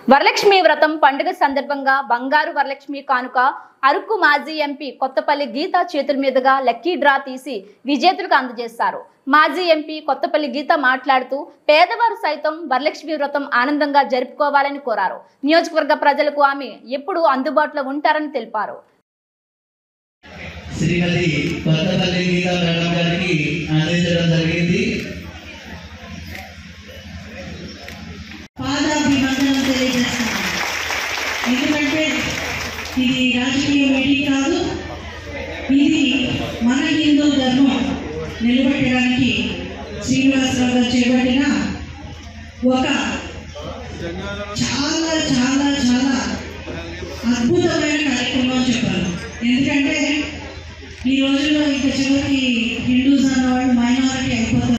వరలక్ష్మి వ్రతం పండుగ సందర్భంగా బంగారు వరలక్ష్మి కానుక అరకు మాజీ ఎంపీ కొత్తపల్లి గీత చేతుల మీదుగా లక్కీ డ్రా తీసి విజేతలకు అందజేశారు. మాజీ ఎంపీ కొత్తపల్లి గీత మాట్లాడుతూ పేదవారు సైతం వరలక్ష్మి వ్రతం ఆనందంగా జరుపుకోవాలని కోరారు. నియోజకవర్గ ప్రజలకు ఆమె ఎప్పుడూ అందుబాటులో ఉంటారని తెలిపారు. శ్రీమతి కొత్తపల్లి గీత మేడం గారికి అందించడం జరిగింది. పాదాభివందనం తెలియజేస్తున్నాను. ఎందుకంటే ఇది రాజకీయ మీటింగ్ కాదు, ఇది మన హిందూ ధర్మం నిలబెట్టడానికి శ్రీనివాసరావు గారు చేపట్టిన ఒక చాలా చాలా చాలా అద్భుతమైన కార్యక్రమం చెప్పాలి. ఎందుకంటే ఈ రోజుల్లో ఇంకా చివరికి హిందూస్ అన్నవాళ్ళు మైనారిటీ అయిపోతారు.